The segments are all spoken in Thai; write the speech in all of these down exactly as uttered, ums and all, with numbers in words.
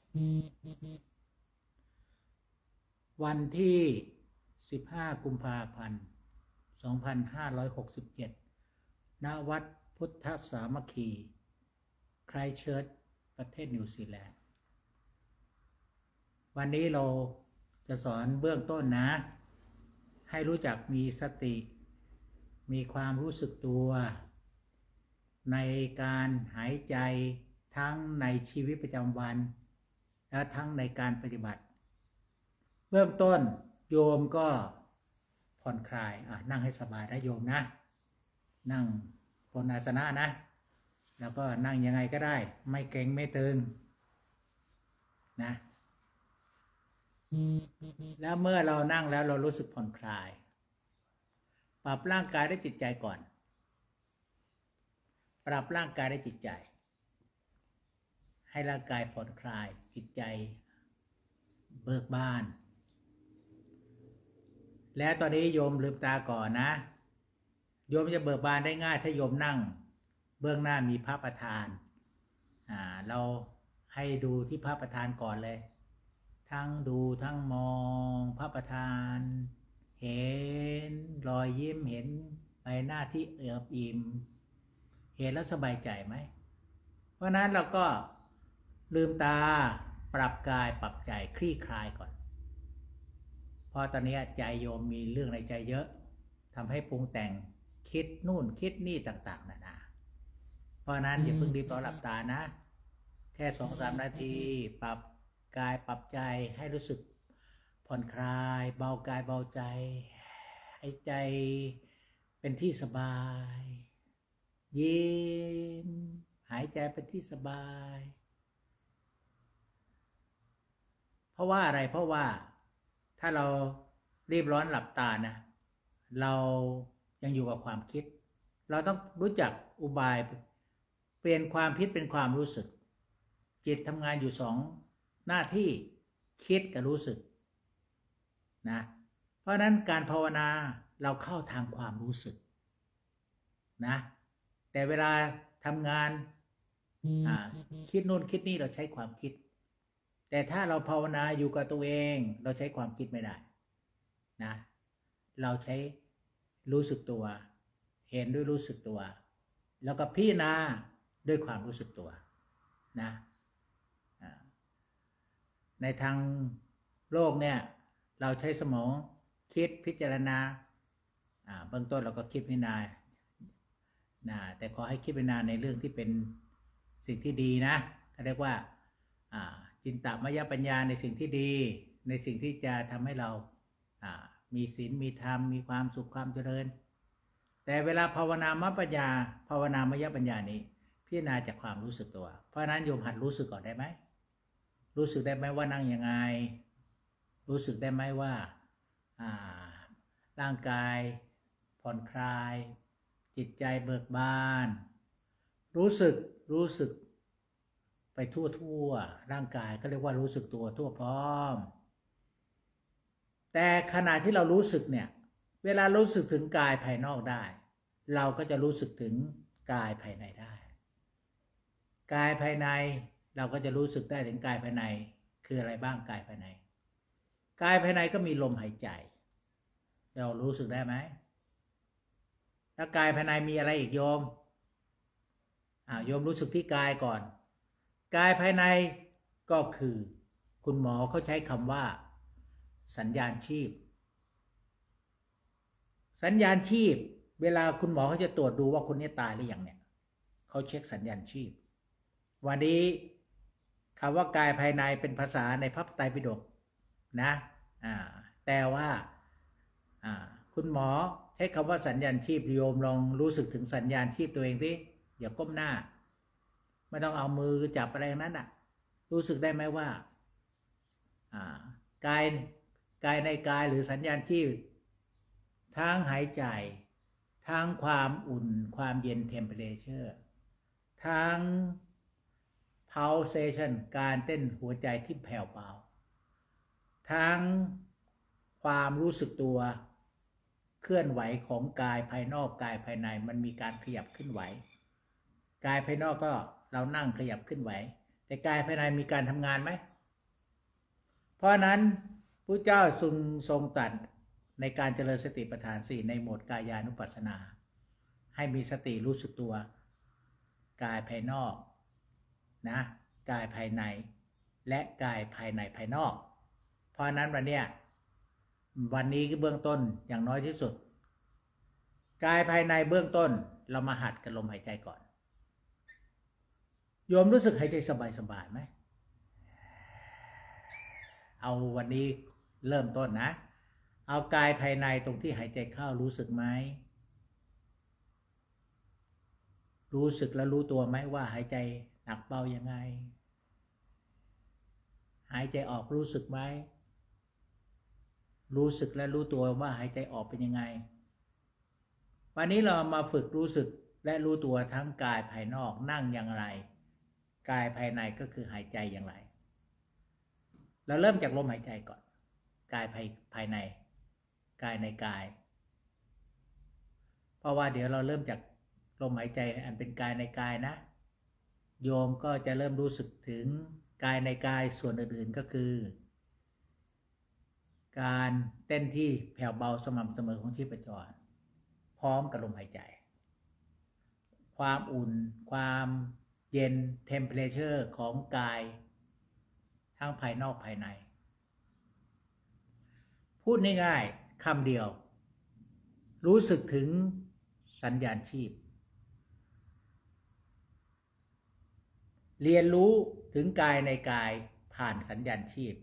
วันที่สิบห้ากุมภาพันธ์สองพันห้าร้อยหกสิบเจ็ดณวัดพุทธสามัคคีไครสต์เชิร์ชประเทศนิวซีแลนด์วันนี้เราจะสอนเบื้องต้นนะให้รู้จักมีสติมีความรู้สึกตัวในการหายใจทั้งในชีวิตประจำวันและทั้งในการปฏิบัติเบื้องต้นโยมก็ผ่อนคลายอ่ะนั่งให้สบายนะโยมนะนั่งบนอาสนะนะแล้วก็นั่งยังไงก็ได้ไม่เกร็งไม่ตึงนะแล้วเมื่อเรานั่งแล้วเรารู้สึกผ่อนคลายปรับร่างกายและจิตใจก่อนปรับร่างกายและจิตใจให้ร่างกายผ่อนคลายจิตใจเบิกบานและตอนนี้โยมลืมตาก่อนนะโยมจะเบิกบานได้ง่ายถ้าโยมนั่งเบื้องหน้ามีพระประธานอ่าเราให้ดูที่พระประธานก่อนเลยทั้งดูทั้งมองพระประธานเห็นรอยยิ้มเห็นใบหน้าที่เอิบอิ่มเห็นแล้วสบายใจไหมเพราะนั้นเราก็ลืมตาปรับกายปรับใจคลี่คลายก่อนเพราะตอนนี้ใจโยมมีเรื่องในใจเยอะทำให้ปรุงแต่งคิดนู่นคิดนี่ต่างๆนานาเพราะนั้นอย่าเพิ่งรีบร้อนหลับตานะแค่สองสามนาทีปรับกายปรับใจให้รู้สึกผ่อนคลายเบากายเบาใจให้ใจเป็นที่สบายยิ้มหายใจเป็นที่สบายเพราะว่าอะไรเพราะว่าถ้าเรารีบร้อนหลับตานะเรายังอยู่กับความคิดเราต้องรู้จักอุบายเปลี่ยนความคิดเป็นความรู้สึกจิตทำงานอยู่สองหน้าที่คิดกับรู้สึกนะเพราะนั้นการภาวนาเราเข้าทางความรู้สึกนะแต่เวลาทำงานคิดนู่นคิดนี่เราใช้ความคิดแต่ถ้าเราภาวนาอยู่กับตัวเองเราใช้ความคิดไม่ได้นะเราใช้รู้สึกตัวเห็นด้วยรู้สึกตัวแล้วก็พิจารณาด้วยความรู้สึกตัวนะในทางโลกเนี่ยเราใช้สมองคิดพิจารณาเบื้องต้นเราก็คิดพิจารณานะแต่ขอให้คิดพิจารณาในเรื่องที่เป็นสิ่งที่ดีนะเขาเรียกว่าจินตมยปัญญาในสิ่งที่ดีในสิ่งที่จะทำให้เรามีศีลมีธรรมมีความสุขความเจริญแต่เวลาภาวนามปัญญาภาวนามยปัญญานี้พิจารณาจากความรู้สึกตัวเพราะนั้นโยมหัดรู้สึกก่อนได้ไหมรู้สึกได้ไหมว่านั่งยังไงรู้สึกได้ไหมว่าร่างกายผ่อนคลายจิตใจเบิกบานรู้สึกรู้สึกไปทั่วทั่วร่างกายก็เรียกว่ารู้สึกตัวทั่วพร้อมแต่ขณะที่เรารู้สึกเนี่ยเวลารู้สึกถึงกายภายนอกได้เราก็จะรู้สึกถึงกายภายในได้กายภายในเราก็จะรู้สึกได้ถึงกายภายในคืออะไรบ้างกายภายในกายภายในก็มีลมหายใจเรารู้สึกได้ไหมแล้วกายภายในมีอะไรอีกโยมอ่าโยมรู้สึกที่กายก่อนกายภายในก็คือคุณหมอเขาใช้คำว่าสัญญาณชีพสัญญาณชีพเวลาคุณหมอเขาจะตรวจดูว่าคนนี้ตายหรือยังเนี่ยเขาเช็คสัญญาณชีพวันนี้คำว่ากายภายในเป็นภาษาในพระไตรปิฎกนะอ่าแต่ว่าอ่าคุณหมอใช้คำว่าสัญญาณชีพโยมลองรู้สึกถึงสัญญาณชีพตัวเองสิอย่าก้มหน้าไม่ต้องเอามือจับอะไรนั้นอ่ะรู้สึกได้ไหมว่าอ่ากายกายในกายหรือสัญญาณชีพทั้งหายใจทั้งความอุ่นความเย็น temperature ทั้ง pulsation การเต้นหัวใจที่แผ่วเบาทั้งความรู้สึกตัวเคลื่อนไหวของกายภายนอกกายภายในมันมีการขยับขึ้นไหวกายภายนอกก็เรานั่งขยับขึ้นไหวแต่กายภายในมีการทำงานไหมเพราะนั้นพระเจ้าทรงทรงตรัสในการเจริญสติปัฏฐานสี่ในโหมดกายานุปัสสนาให้มีสติรู้สึกตัวกายภายนอกนะกายภายในและกายภายในภายนอกเพราะนั้นวันเนี้ยวันนี้ก็เบื้องต้นอย่างน้อยที่สุดกายภายในเบื้องต้นเรามาหัดกันลมหายใจก่อนโยมรู้สึกหายใจสบายๆไหมเอาวันนี้เริ่มต้นนะเอากายภายในตรงที่หายใจเข้ารู้สึกไหมรู้สึกแล้วรู้ตัวไหมว่าหายใจหนักเบายังไงหายใจออกรู้สึกไหมรู้สึกและรู้ตัวว่าหายใจออกเป็นยังไงวันนี้เรามาฝึกรู้สึกและรู้ตัวทั้งกายภายนอกนั่งอย่างไรกายภายในก็คือหายใจอย่างไรเราเริ่มจากลมหายใจก่อนกายภายภายในกายในกายเพราะว่าเดี๋ยวเราเริ่มจากลมหายใจอันเป็นกายในกายนะโยมก็จะเริ่มรู้สึกถึงกายในกายส่วนอื่นๆก็คือการเต้นที่แผ่วเบาสม่ำเสมอของชีพจรพร้อมกับลมหายใจความอุ่นความเย็น temperature ของกายทั้งภายนอกภายในพูดง่ายๆคำเดียวรู้สึกถึงสัญญาณชีพเรียนรู้ถึงกายในกายผ่านสัญญาณชีพ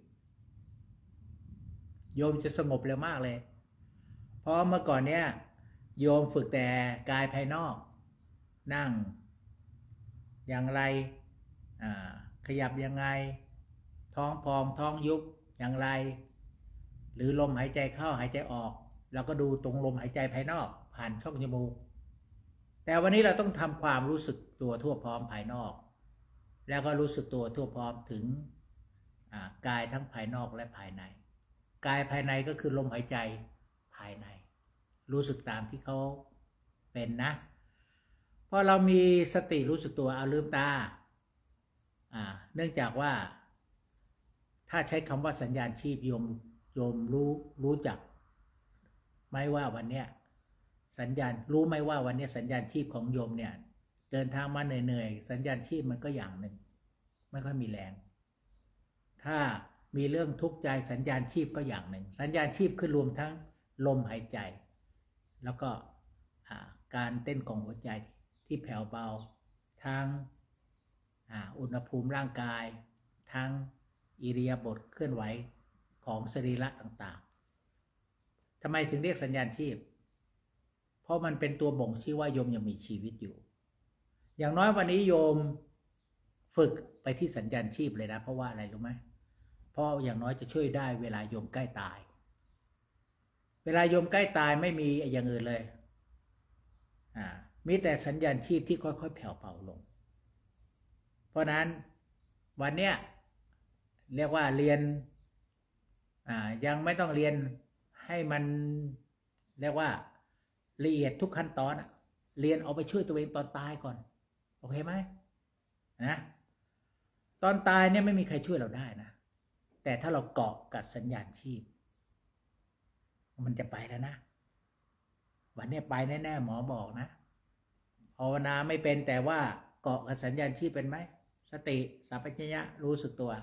โยมจะสงบเร็วมากเลยเพราะเมื่อก่อนเนี้ยโยมฝึกแต่กายภายนอกนั่งอย่างไรขยับยังไงท้องพองท้องยุบอย่างไรหรือลมหายใจเข้าหายใจออกเราก็ดูตรงลมหายใจภายนอกผ่านช่องจมูกแต่วันนี้เราต้องทำความรู้สึกตัวทั่วพร้อมภายนอกแล้วก็รู้สึกตัวทั่วพร้อมถึงกายทั้งภายนอกและภายในกายภายในก็คือลมหายใจภายในรู้สึกตามที่เขาเป็นนะพอเรามีสติรู้สึกตัวเอาลืมตาเนื่องจากว่าถ้าใช้คำว่าสัญญาณชีพโยมโยมรู้รู้จักไหมว่าวันเนี้ยสัญญาณรู้ไหมว่าวันนี้สัญญาณชีพของโยมเนี่ยเดินทางมาเหนื่อยๆสัญญาณชีพมันก็อย่างหนึ่งไม่ค่อยมีแรงถ้ามีเรื่องทุกข์ใจสัญญาณชีพก็อย่างหนึ่งสัญญาณชีพคือรวมทั้งลมหายใจแล้วก็การเต้นของหัวใจที่แผ่วเบาทั้งอุณหภูมิร่างกายทั้งอิริยาบถเคลื่อนไหวของสรีระต่างๆทำไมถึงเรียกสัญญาณชีพเพราะมันเป็นตัวบ่งชี้ว่าโยมยังมีชีวิตอยู่อย่างน้อยวันนี้โยมฝึกไปที่สัญญาณชีพเลยนะเพราะว่าอะไรรู้ไหมเพราะอย่างน้อยจะช่วยได้เวลาโยมใกล้ตายเวลาโยมใกล้ตายไม่มีอย่างอื่นเลยอ่ามีแต่สัญญาณชีพที่ค่อยๆแผ่วเบาลงเพราะนั้นวันเนี้ยเรียกว่าเรียนอ่ายังไม่ต้องเรียนให้มันเรียกว่าละเอียดทุกขั้นตอนเรียนเอาไปช่วยตัวเองตอนตายก่อนโอเคไหมนะตอนตายเนี่ยไม่มีใครช่วยเราได้นะแต่ถ้าเราเกาะกับสัญญาณชีพมันจะไปแล้วนะวันนี้ไปแน่ๆหมอบอกนะภาวนาไม่เป็นแต่ว่าเกาะกับสัญญาณชีพเป็นไหมสติสัมปชัญญะรู้สึกตัว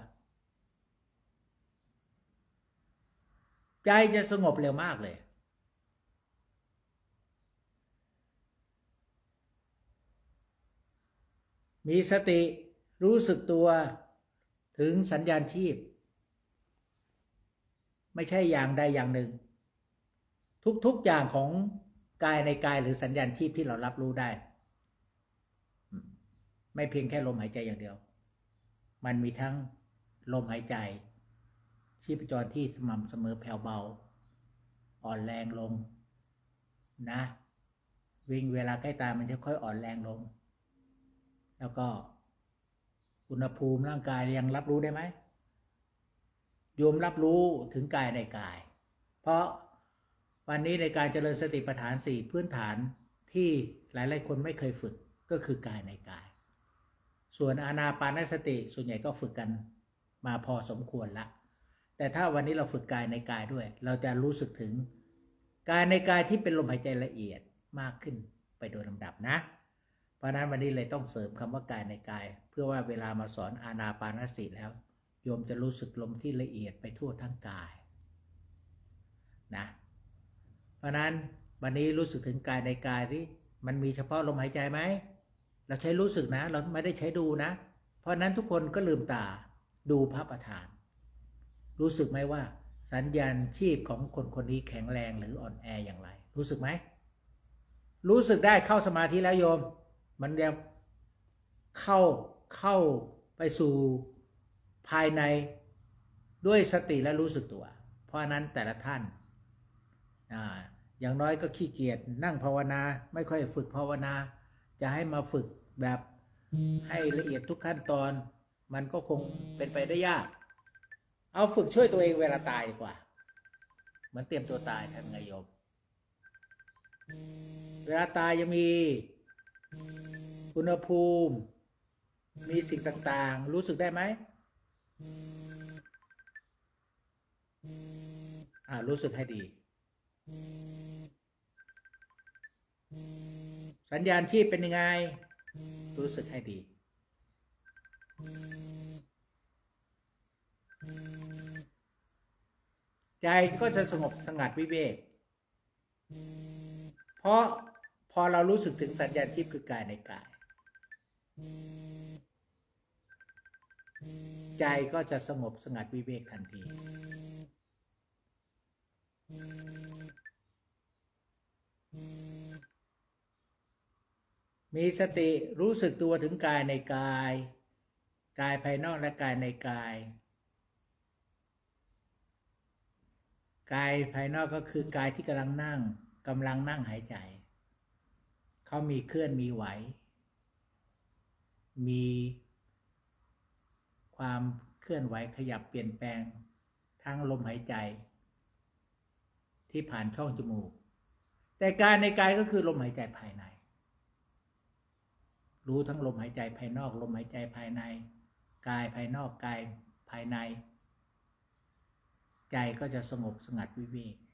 ใจจะสงบเร็วมากเลยมีสติรู้สึกตัวถึงสัญญาณชีพไม่ใช่อย่างใดอย่างหนึ่งทุกๆอย่างของกายในกายหรือสัญญาณชีพที่เรารับรู้ได้ไม่เพียงแค่ลมหายใจอย่างเดียวมันมีทั้งลมหายใจชีพจรที่สม่ำเสมอแผ่วเบาอ่อนแรงลงนะวิ่งเวลาใกล้ตายมันจะค่อยอ่อนแรงลงแล้วก็อุณหภูมิร่างกายยังรับรู้ได้ไหมโยมรับรู้ถึงกายในกายเพราะวันนี้ในการเจริญสติปัฏฐานสี่พื้นฐานที่หลายๆคนไม่เคยฝึกก็คือกายในกายส่วนอานาปานสติส่วนใหญ่ก็ฝึกกันมาพอสมควรละแแต่ถ้าวันนี้เราฝึกกายในกายด้วยเราจะรู้สึกถึงกายในกายที่เป็นลมหายใจละเอียดมากขึ้นไปโดยลำดับนะเพราะนั้นวันนี้เลยต้องเสริมคำว่ากายในกายเพื่อว่าเวลามาสอนอานาปานสติแล้วโยมจะรู้สึกลมที่ละเอียดไปทั่วทั้งกายนะเพราะนั้นวันนี้รู้สึกถึงกายในกายที่มันมีเฉพาะลมหายใจไหมเราใช้รู้สึกนะเราไม่ได้ใช้ดูนะเพราะนั้นทุกคนก็ลืมตาดูพระประธานรู้สึกไหมว่าสัญญาณชีพของคนคนนี้แข็งแรงหรืออ่อนแออย่างไรรู้สึกไหมรู้สึกได้เข้าสมาธิแล้วโยมมันจะเข้าเข้าไปสู่ภายในด้วยสติและรู้สึกตัวเพราะนั้นแต่ละท่านอ่าอย่างน้อยก็ขี้เกียจนั่งภาวนาไม่ค่อยฝึกภาวนาจะให้มาฝึกแบบให้ละเอียดทุกขั้นตอนมันก็คงเป็นไปได้ยากเอาฝึกช่วยตัวเองเวลาตายดีกว่าเหมือนเตรียมตัวตายทำไงโยมเวลาตายยังมีอุณหภูมิมีสิ่งต่างๆรู้สึกได้ไหมอ่ารู้สึกให้ดีสัญญาณชีพเป็นยังไงรู้สึกให้ดีใจก็จะสงบสงัดวิเวกเพราะพอเรารู้สึกถึงสัญญาณชีพคือกายในกายใจก็จะสงบสงัดวิเวกทันทีมีสติรู้สึกตัวถึงกายในกายกายภายนอกและกายในกายกายภายนอกก็คือกายที่กำลังนั่งกำลังนั่งหายใจเขามีเคลื่อนมีไหวมีความเคลื่อนไหวขยับเปลี่ยนแปลงทั้งลมหายใจที่ผ่านช่องจมูกแต่กายในกายก็คือลมหายใจภายในรู้ทั้งลมหายใจภายนอกลมหายใจภายในกายภายนอกกายภายในใจก็จะสงบสงัดวิเวก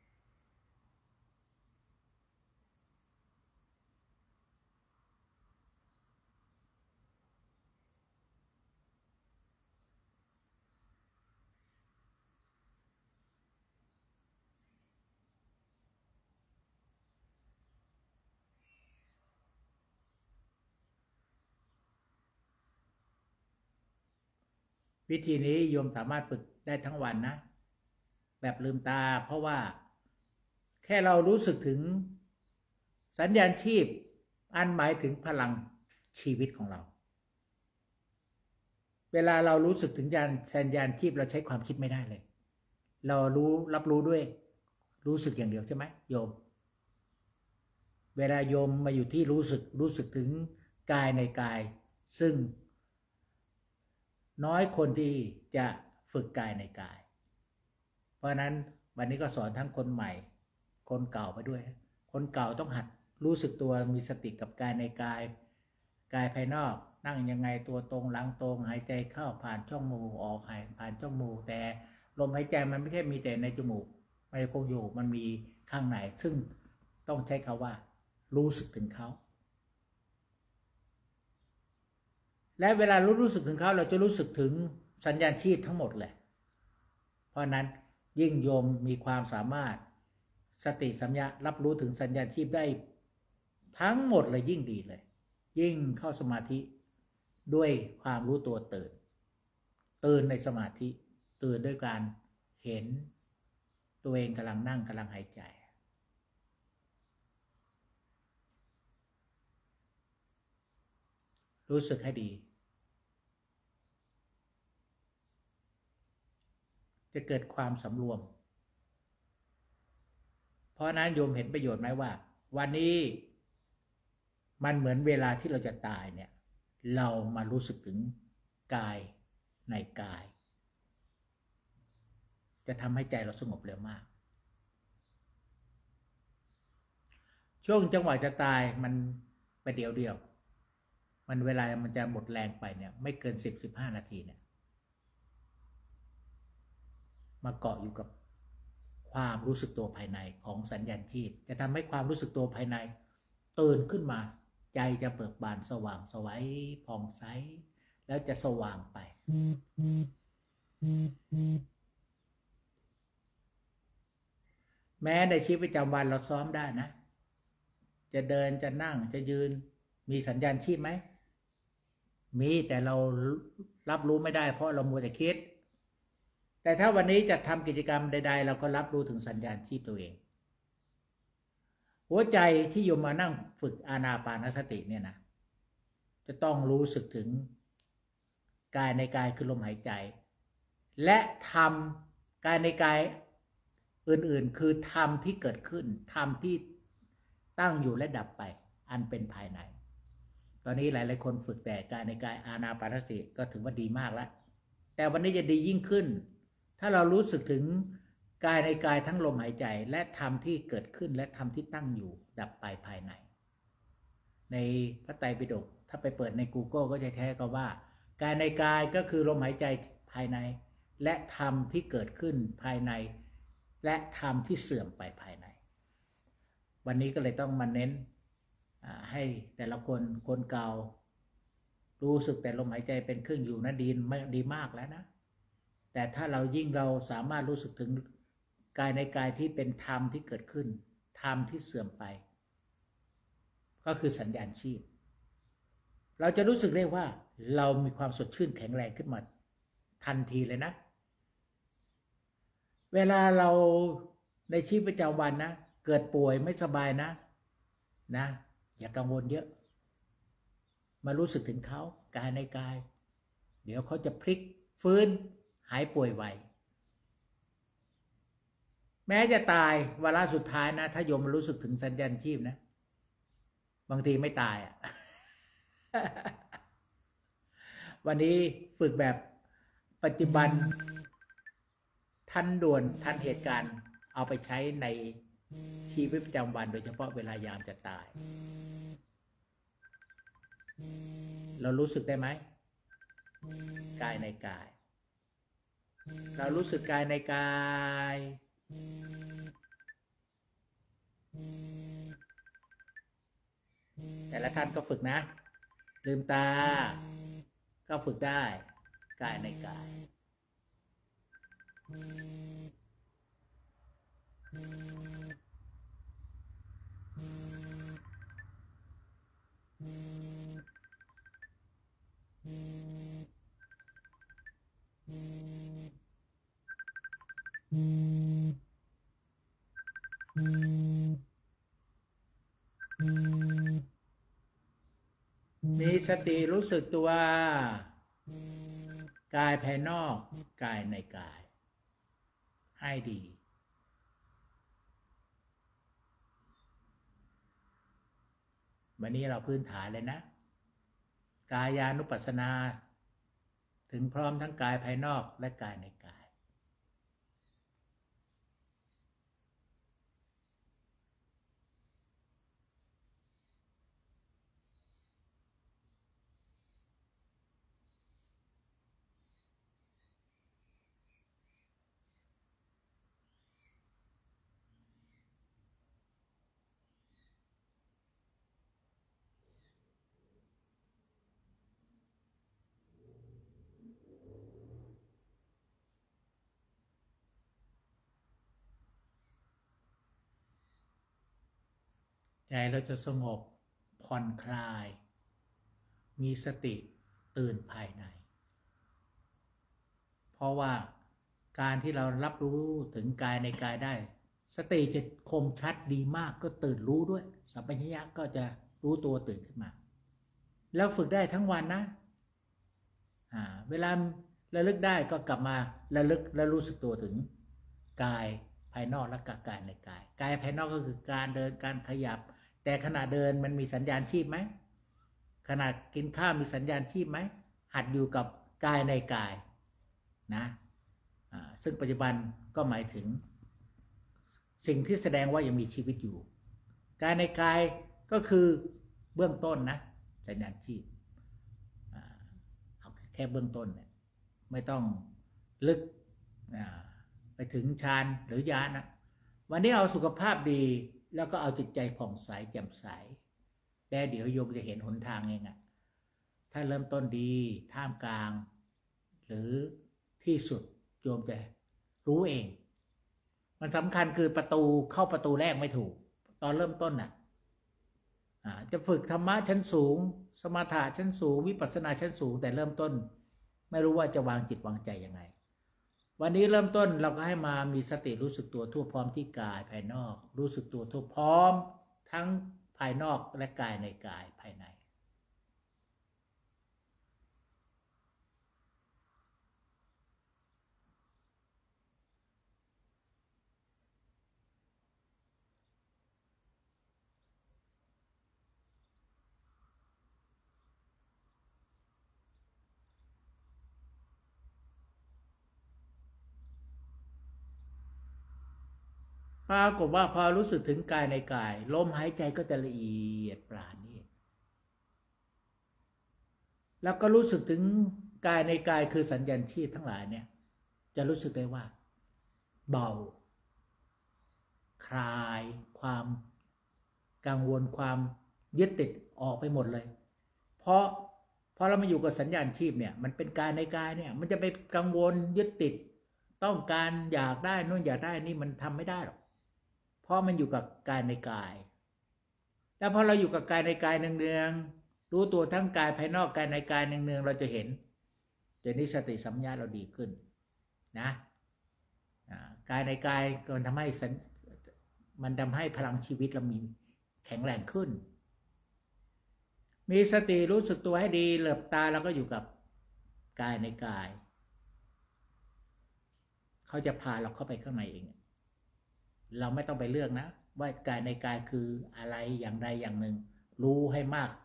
วิธีนี้โยมสามารถฝึกได้ทั้งวันนะแบบลืมตาเพราะว่าแค่เรารู้สึกถึงสัญญาณชีพอันหมายถึงพลังชีวิตของเราเวลาเรารู้สึกถึงสัญญาณชีพเราใช้ความคิดไม่ได้เลยเรารู้รับรู้ด้วยรู้สึกอย่างเดียวใช่ไหมโยมเวลาโยมมาอยู่ที่รู้สึกรู้สึกถึงกายในกายซึ่งน้อยคนที่จะฝึกกายในกายเพราะนั้นวันนี้ก็สอนทั้งคนใหม่คนเก่าไปด้วยคนเก่าต้องหัดรู้สึกตัวมีสติกับกายในกายกายภายนอกนั่งยังไงตัวตรงหลังตรงหายใจเข้าผ่านช่องมูกออกหายผ่านช่องมูกแต่ลมหายใจมันไม่ใช่มีแต่ในจมูกไม่คงอยู่มันมีข้างในซึ่งต้องใช้คำว่ารู้สึกถึงเขาและเวลารู้รู้สึกถึงเขาเราจะรู้สึกถึงสัญญาณชีพทั้งหมดเลยเพราะนั้นยิ่งโยมมีความสามารถสติสัมยารับรู้ถึงสัญญาณชีพได้ทั้งหมดเลยยิ่งดีเลยยิ่งเข้าสมาธิด้วยความรู้ตัวตื่นตื่นในสมาธิตื่นด้วยการเห็นตัวเองกำลังนั่งกำลังหายใจรู้สึกให้ดีจะเกิดความสำรวมเพราะนั้นโยมเห็นประโยชน์ไหมว่าวันนี้มันเหมือนเวลาที่เราจะตายเนี่ยเรามารู้สึกถึงกายในกายจะทำให้ใจเราสงบเร็วมากช่วงจังหวะจะตายมันไปเดียวเดียวมันเวลามันจะหมดแรงไปเนี่ยไม่เกินสิบ สิบห้านาทีเนี่ยมาเกาะอยู่กับความรู้สึกตัวภายในของสัญญาณชีพจะทำให้ความรู้สึกตัวภายในตื่นขึ้นมาใจจะเบิกบานสว่างไสวผ่องใสแล้วจะสว่างไปแม้ในชีวิตประจำวันเราซ้อมได้นะจะเดินจะนั่งจะยืนมีสัญญาณชีพไหมมีแต่เรารับรู้ไม่ได้เพราะเรามัวแต่คิดแต่ถ้าวันนี้จะทำกิจกรรมใดๆเราก็รับรู้ถึงสัญญาณชีพตัวเองหัวใจที่โยมมานั่งฝึกอานาปานสติเนี่ยนะจะต้องรู้สึกถึงกายในกายคือลมหายใจและทำกายในกายอื่นๆคือธรรมที่เกิดขึ้นธรรมที่ตั้งอยู่และดับไปอันเป็นภายในตอนนี้หลายๆคนฝึกแต่กายในกายอานาปานสติก็ถือว่าดีมากแล้วแต่วันนี้จะดียิ่งขึ้นถ้าเรารู้สึกถึงกายในกายทั้งลมหายใจและธรรมที่เกิดขึ้นและธรรมที่ตั้งอยู่ดับไปภายในในพระไตรปิฎกถ้าไปเปิดใน Google ก็จะแท้ก็ว่ากายในกายก็คือลมหายใจภายในและธรรมที่เกิดขึ้นภายในและธรรมที่เสื่อมไปภายในวันนี้ก็เลยต้องมาเน้นให้แต่ละคนคนเก่ารู้สึกแต่ลมหายใจเป็นเครื่องอยู่นะดีดีมากแล้วนะแต่ถ้าเรายิ่งเราสามารถรู้สึกถึงกายในกายที่เป็นธรรมที่เกิดขึ้นธรรมที่เสื่อมไปก็คือสัญญาณชีพเราจะรู้สึกได้ว่าเรามีความสดชื่นแข็งแรงขึ้นมาทันทีเลยนะเวลาเราในชีวิตประจำวันนะเกิดป่วยไม่สบายนะนะอย่ากังวลเยอะมารู้สึกถึงเขากายในกายเดี๋ยวเขาจะพลิกฟื้นหายป่วยไวแม้จะตายวาระสุดท้ายนะถ้าโยมรู้สึกถึงสัญญาณชีพนะบางทีไม่ตายอ่ะ วันนี้ฝึกแบบปัจจุบันทันด่วนทันเหตุการณ์เอาไปใช้ในชีวิตประจำวันโดยเฉพาะเวลายามจะตายเรารู้สึกได้ไหมกายในกายเรารู้สึกกายในกายแต่ละท่านก็ฝึกนะลืมตาก็ฝึกได้กายในกายมีสติรู้สึกตัวกายภายนอกกายในกายให้ดีวันนี้เราพื้นฐานเลยนะกายานุปัสสนาถึงพร้อมทั้งกายภายนอกและกายในกายใจเราจะสงบผ่อนคลายมีสติตื่นภายในเพราะว่าการที่เรารับรู้ถึงกายในกายได้สติจะคมชัดดีมากก็ตื่นรู้ด้วยสัมปชัญญะก็จะรู้ตัวตื่นขึ้นมาแล้วฝึกได้ทั้งวันนะอ่าเวลาระลึกได้ก็กลับมาระลึกและรู้สึกตัวถึงกายภายนอกและกายในกายกายภายนอกก็คือการเดินการขยับแต่ขณะเดินมันมีสัญญาณชีพไหมขณะกินข้าวมีสัญญาณชีพไหมหัดอยู่กับกายในกายนะซึ่งปัจจุบันก็หมายถึงสิ่งที่แสดงว่ายังมีชีวิตอยู่กายในกายก็คือเบื้องต้นนะสัญญาณชีพเอาแค่เบื้องต้นเนี่ยไม่ต้องลึกไปถึงฌานหรือญาณนะวันนี้เอาสุขภาพดีแล้วก็เอาจิตใจผ่องใสแจ่มใสแล้วเดี๋ยวโยมจะเห็นหนทางเองอะถ้าเริ่มต้นดีท่ามกลางหรือที่สุดโยมจะรู้เองมันสำคัญคือประตูเข้าประตูแรกไม่ถูกตอนเริ่มต้นน่ะจะฝึกธรรมะชั้นสูงสมถะชั้นสูงวิปัสสนาชั้นสูงแต่เริ่มต้นไม่รู้ว่าจะวางจิตวางใจยังไงวันนี้เริ่มต้นเราก็ให้มามีสติรู้สึกตัวทั่วพร้อมที่กายภายนอกรู้สึกตัวทั่วพร้อมทั้งภายนอกและกายในกายภายในปรากฏว่าพอรู้สึกถึงกายในกายลมหายใจก็จะละเอียดปราณีตแล้วก็รู้สึกถึงกายในกายคือสัญญาณชีพทั้งหลายเนี่ยจะรู้สึกได้ว่าเบาคลายความกังวลความยึดติดออกไปหมดเลยเพราะพอเรามาอยู่กับสัญญาณชีพเนี่ยมันเป็นกายในกายเนี่ยมันจะไปกังวลยึดติดต้องการอยากได้นู่นอยากได้นี่มันทำไม่ได้หรอกเพราะมันอยู่กับกายในกายแล้วพอเราอยู่กับกายในกายเนืองๆรู้ตัวทั้งกายภายนอกกายในกายเนืองๆเราจะเห็นเดี๋ยวนี้สติสัมปชัญญะเราดีขึ้นนะกายในกายมันทำให้มันทำให้พลังชีวิตเรามีแข็งแรงขึ้นมีสติรู้สึกตัวให้ดีเหลือบตาแล้วก็อยู่กับกายในกายเขาจะพาเราเข้าไปข้างในเองเราไม่ต้องไปเลือกนะว่ากายในกายคืออะไรอย่างใดอย่างหนึ่งรู้ให้มาก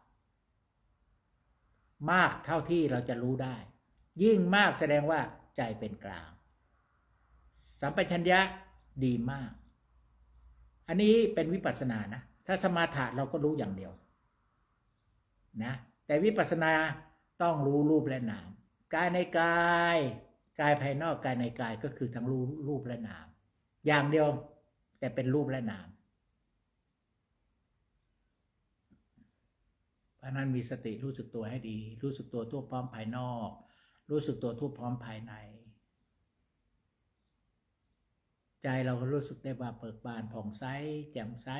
มากเท่าที่เราจะรู้ได้ยิ่งมากแสดงว่าใจเป็นกลางสัมปชัญญะดีมากอันนี้เป็นวิปัสสนานะถ้าสมาถะเราก็รู้อย่างเดียวนะแต่วิปัสสนาต้องรู้รูปและนามกายในกายกายภายนอกกายในกายก็คือทั้งรู้รูปและนามอย่างเดียวแต่เป็นรูปและนามเพราะนั้นมีสติรู้สึกตัวให้ดีรู้สึกตัวทั่วพร้อมภายนอกรู้สึกตัวทั่วพร้อมภายในใจเราก็รู้สึกได้ว่าเบิกบานผ่องใสแจ่มใส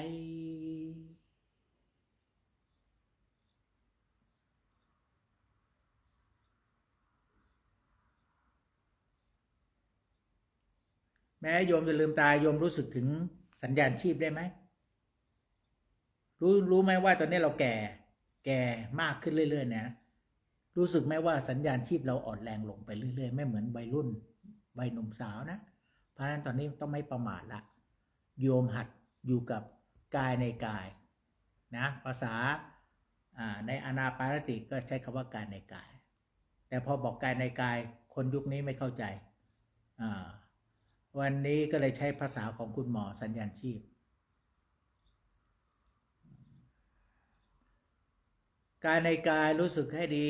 แม้โยมจะลืมตาโยมรู้สึกถึงสัญญาณชีพได้ไหมรู้รู้ไหมว่าตอนนี้เราแก่แก่มากขึ้นเรื่อยๆนะรู้สึกไหมว่าสัญญาณชีพเราอ่อนแรงลงไปเรื่อยๆไม่เหมือนวัยรุ่นวัยหนุ่มสาวนะเพราะฉะนั้นตอนนี้ต้องไม่ประมาทละโยมหัดอยู่กับกายในกายนะภาษาในอานาปานสติก็ใช้คำว่ากายในกายแต่พอบอกกายในกายคนยุคนี้ไม่เข้าใจวันนี้ก็เลยใช้ภาษาของคุณหมอสัญญาณชีพกายในกายรู้สึกให้ดี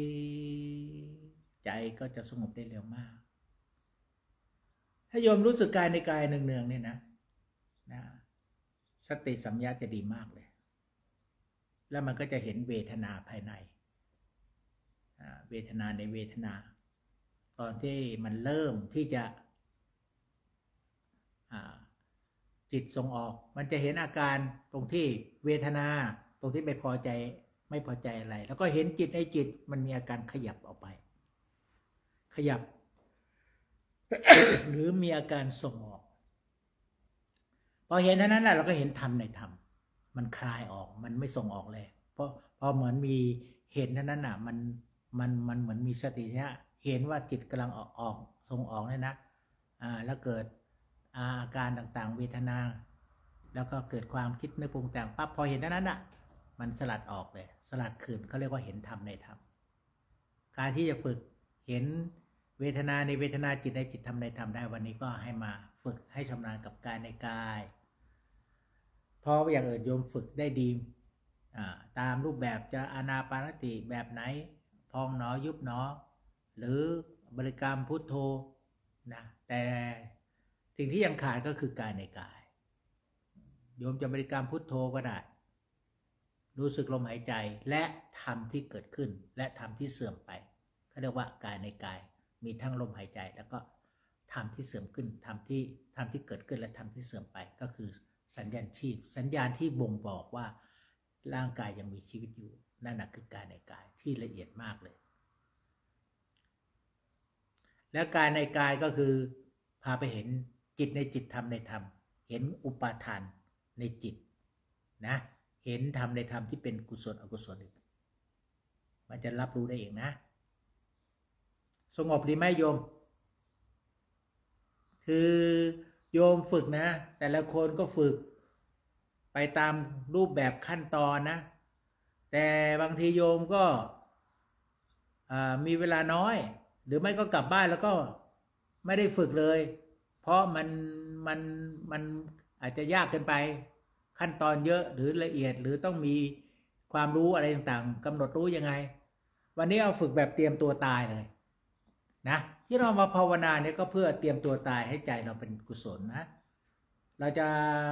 ใจก็จะสงบได้เร็วมากถ้าโยมรู้สึกกายในกายเนืองๆเนี่ยนะนะสติสัมยาจะดีมากเลยแล้วมันก็จะเห็นเวทนาภายในเวทนาในเวทนาตอนที่มันเริ่มที่จะจิตส่งออกมันจะเห็นอาการตรงที่เวทนาตรงที่ไม่พอใจไม่พอใจอะไรแล้วก็เห็นจิตในจิตมันมีอาการขยับออกไปขยับ หรือมีอาการส่งออกพอเห็นเท่านั้นแหละเราก็เห็นธรรมในธรรมมันคลายออกมันไม่ส่งออกเลยเพราะพอเหมือนมีเห็นเท่านั้นน่ะมันมันมันเหมือนมีสติเนี่ยเห็นว่าจิตกำลังออกออกส่งออกเนี่ยนะอ่าแล้วเกิดอาการต่างๆเวทนาแล้วก็เกิดความคิดนึกปรุงแต่งปั๊บพอเห็นเท่านั้นน่ะมันสลัดออกเลยสลัดคืนเขาเรียกว่าเห็นธรรมในธรรมการที่จะฝึกเห็นเวทนาในเวทนาจิตในจิตธรรมในธรรมได้วันนี้ก็ให้มาฝึกให้ชำนาญกับกายในกายเพราะอย่างอื่นโยมฝึกได้ดีตามรูปแบบจะอานาปานสติแบบไหนพองหนอยุบหนอหรือบริกรรมพุทโธนะแต่สิ่งที่ยังขาดก็คือกายในกายโยมจะบริกรรมพุทโธก็ได้รู้สึกลมหายใจและธรรมที่เกิดขึ้นและธรรมที่เสื่อมไปเขาเรียกว่ากายในกายมีทั้งลมหายใจแล้วก็ธรรมที่เสื่อมขึ้นธรรมที่ธรรมที่เกิดขึ้นและธรรมที่เสื่อมไปก็คือสัญญาณชีพสัญญาณที่บ่งบอกว่าร่างกายยังมีชีวิตอยู่นั่นน่ะคือกายในกายที่ละเอียดมากเลยและกายในกายก็คือพาไปเห็นจิตในจิตธรรมในธรรมเห็นอุปาทานในจิตนะเห็นธรรมในธรรมที่เป็นกุศลอกุศลมันจะรับรู้ได้เองนะสงบดีไหมโยมคือโยมฝึกนะแต่ละคนก็ฝึกไปตามรูปแบบขั้นตอนนะแต่บางทีโยมก็มีเวลาน้อยหรือไม่ก็กลับบ้านแล้วก็ไม่ได้ฝึกเลยเพราะมันมันมันอาจจะยากเกินไปขั้นตอนเยอะหรือละเอียดหรือต้องมีความรู้อะไรต่างๆกำหนดรู้ยังไงวันนี้เอาฝึกแบบเตรียมตัวตายเลยนะที่เรามาภาวนาเนี่ยก็เพื่อเตรียมตัวตายให้ใจเราเป็นกุศลนะเราจะ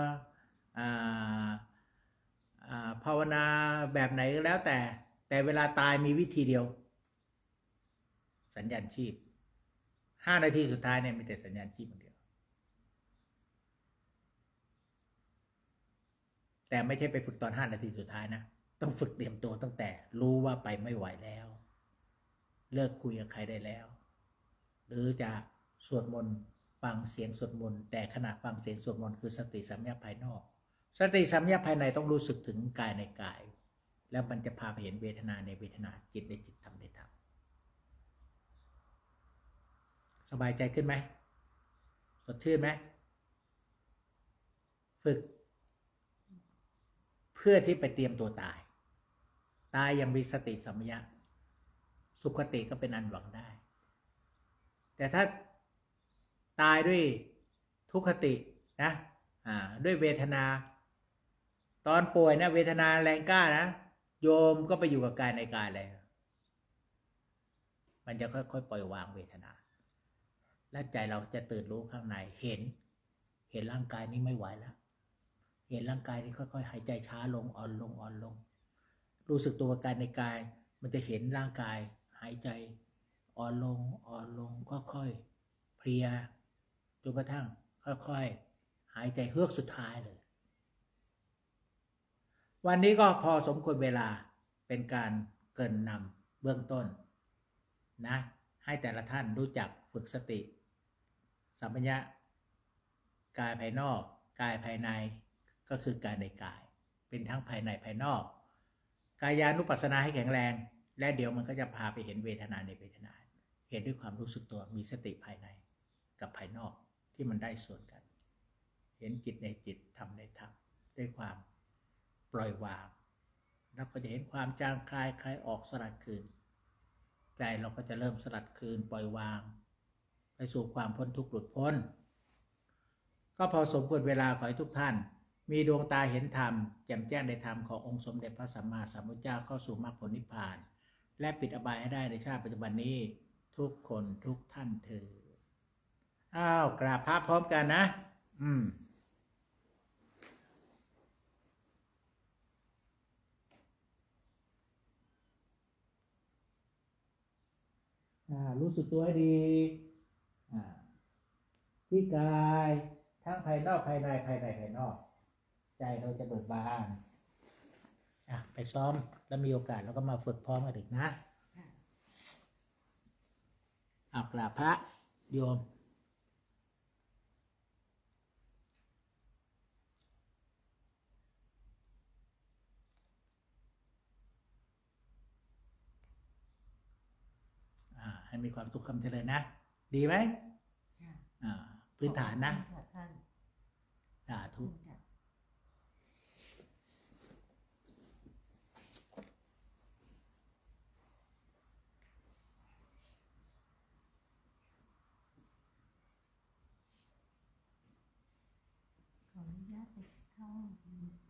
ภาวนาแบบไหนก็แล้วแต่แต่เวลาตายมีวิธีเดียวสัญญาณชีพห้านาทีสุดท้ายเนี่ยมีแต่สัญญาณชีพอย่างเดียวแต่ไม่ใช่ไปฝึกตอนห้านาทีสุดท้ายนะต้องฝึกเตรียมตัวตั้งแต่รู้ว่าไปไม่ไหวแล้วเลิกคุยกับใครได้แล้วหรือจะสวดมนต์ฟังเสียงสวดมนต์แต่ขณะฟังเสียงสวดมนต์คือสติสัมยาภายนอกสติสัมยาภายในต้องรู้สึกถึงกายในกายแล้วมันจะพาไปเห็นเวทนาในเวทนาจิตในจิตธรรมในธรรมสบายใจขึ้นไหมสดชื่นไหมฝึกเพื่อที่ไปเตรียมตัวตายตายยังมีสติสัมยาสุขติก็เป็นอันหวังได้แต่ถ้าตายด้วยทุกขตินะอ่าด้วยเวทนาตอนป่วยนะเวทนาแรงกล้านะโยมก็ไปอยู่กับกายในกายเลยมันจะค่อยๆปล่อยวางเวทนาและใจเราจะตื่นรู้ข้างในเห็นเห็นร่างกายนี้ไม่ไหวแล้วเห็นร่างกายนี้ค่อยๆหายใจช้าลงอ่อนลงอ่อนลงรู้สึกตัวกายในกายมันจะเห็นร่างกายหายใจอ่อนลงอ่อนลงค่อยๆเพลียจนกระทั่งค่อยๆหายใจเฮือกสุดท้ายเลยวันนี้ก็พอสมควรเวลาเป็นการเกริ่นนำเบื้องต้นนะให้แต่ละท่านรู้จักฝึกสติสัมปชัญญะกายภายนอกกายภายในก็คือกายในกายเป็นทั้งภายในภายนอกกายานุปัสสนาให้แข็งแรงและเดี๋ยวมันก็จะพาไปเห็นเวทนาในเวทนาเห็นด้วยความรู้สึกตัวมีสติภายในกับภายนอกที่มันได้ส่วนกันเห็นจิตในจิตธรรมในธรรมด้วยความปล่อยวางแล้วก็จะเห็นความจางคลายคลายออกสลัดคืนใจเราก็จะเริ่มสลัดคืนปล่อยวางไปสู่ความพ้นทุกข์หลุดพ้นก็พอสมควรเวลาขอให้ทุกท่านมีดวงตาเห็นธรรมแจ่มแจ้งในธรรมขององค์สมเด็จพระสัมมาสัมพุทธเจ้าเข้าสู่มรรคผลนิพพานและปิดอบายให้ได้ในชาติปัจจุบันนี้ทุกคนทุกท่านเถิดอ้าวกราบพระพร้อมกันนะอืมรู้สึกตัวให้ดีที่กายทั้งภายนอกภายในภายในภายนอกใจเราจะเบิกบานอ่ะไปซ้อมแล้วมีโอกาสเราก็มาฝึกพร้อมกันอีกนะอ่ะกราบพระโยมให้มีความสุขความเจริญนะดีไหมอ่าพื้นฐานนะสาธุขออนุญาตไปเช็คเข้า